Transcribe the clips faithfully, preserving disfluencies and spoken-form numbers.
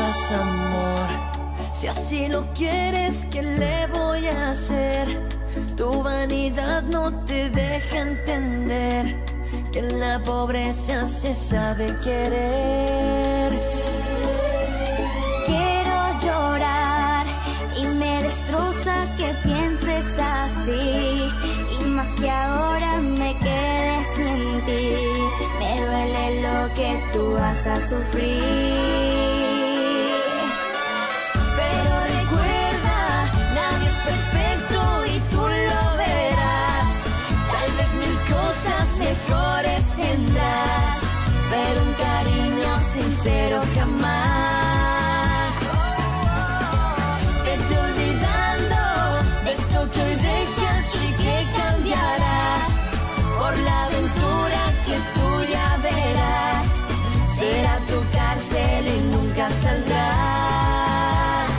vas, amor. Si así lo quieres, ¿qué le voy a hacer? Tu vanidad no te deja entender que en la pobreza se sabe querer. Quiero llorar y me destroza que pienses así, y más que ahora me quede sin ti. Me duele lo que tú vas a sufrir. Pero recuerda, nadie es perfecto y tú lo verás. Tal vez mil cosas mejores tendrás, pero un cariño sincero jamás. Vete olvidando de esto que hoy dejas y que cambiarás por la aventura que tú ya verás. Será tu cárcel y nunca saldrás.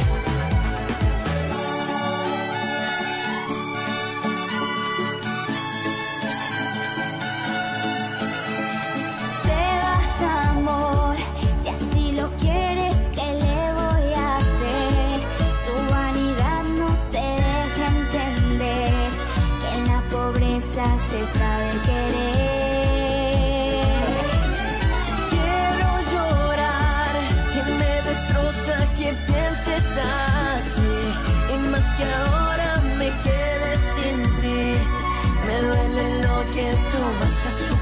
Te vas, amor, si así lo quieres, ¿qué le voy a hacer? Tu vanidad no te deja entender que en la pobreza se sabe querer. Quiero llorar y me destroza que pienses así, y más que ahora me quede sin ti. Me duele lo que tú vas a sufrir.